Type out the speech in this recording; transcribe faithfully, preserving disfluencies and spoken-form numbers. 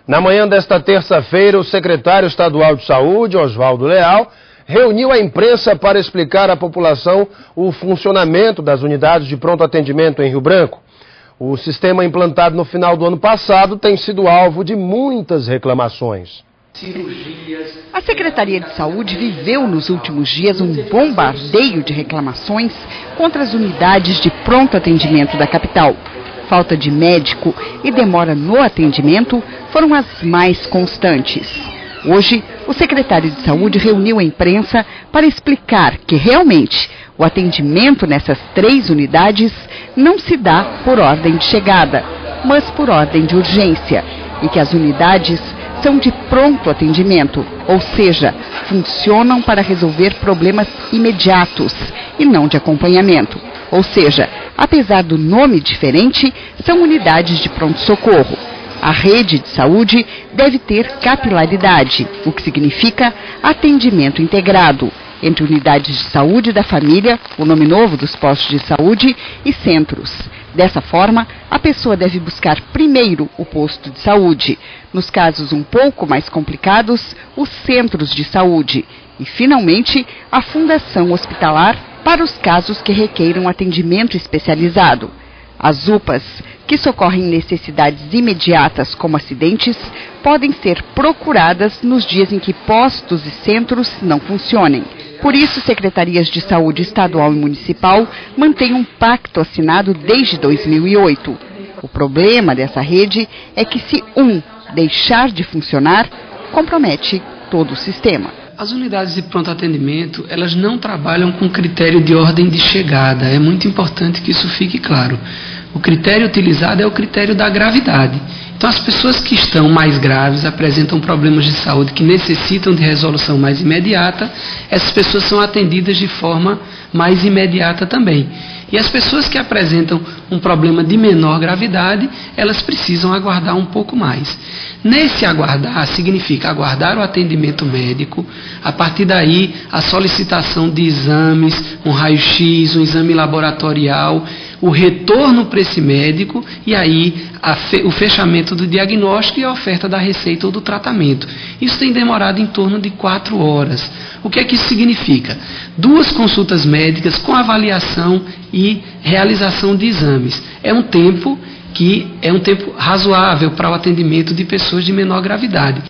Na manhã desta terça-feira, o secretário estadual de Saúde, Oswaldo Leal, reuniu a imprensa para explicar à população o funcionamento das unidades de pronto atendimento em Rio Branco. O sistema implantado no final do ano passado tem sido alvo de muitas reclamações. A Secretaria de Saúde viveu nos últimos dias um bombardeio de reclamações contra as unidades de pronto atendimento da capital. Falta de médico e demora no atendimento foram as mais constantes. Hoje, o secretário de Saúde reuniu a imprensa para explicar que realmente o atendimento nessas três unidades não se dá por ordem de chegada, mas por ordem de urgência, e que as unidades são de pronto atendimento, ou seja, funcionam para resolver problemas imediatos e não de acompanhamento. Ou seja, apesar do nome diferente, são unidades de pronto-socorro. A rede de saúde deve ter capilaridade, o que significa atendimento integrado entre unidades de saúde da família, o nome novo dos postos de saúde, e centros. Dessa forma, a pessoa deve buscar primeiro o posto de saúde, nos casos um pouco mais complicados, os centros de saúde e, finalmente, a fundação hospitalar para os casos que requeiram atendimento especializado. As U P As, que socorrem necessidades imediatas como acidentes, podem ser procuradas nos dias em que postos e centros não funcionem. Por isso, secretarias de saúde estadual e municipal mantêm um pacto assinado desde dois mil e oito. O problema dessa rede é que, se um deixar de funcionar, compromete todo o sistema. As unidades de pronto atendimento, elas não trabalham com critério de ordem de chegada. É muito importante que isso fique claro. O critério utilizado é o critério da gravidade. Então, as pessoas que estão mais graves, apresentam problemas de saúde que necessitam de resolução mais imediata, essas pessoas são atendidas de forma mais imediata também. E as pessoas que apresentam um problema de menor gravidade, elas precisam aguardar um pouco mais. Nesse aguardar, significa aguardar o atendimento médico, a partir daí a solicitação de exames, um raio-x, um exame laboratorial, o retorno para esse médico e aí a fe- o fechamento do diagnóstico e a oferta da receita ou do tratamento. Isso tem demorado em torno de quatro horas. O que é que isso significa? Duas consultas médicas com avaliação e realização de exames. É um tempo que é um tempo razoável para o atendimento de pessoas de menor gravidade.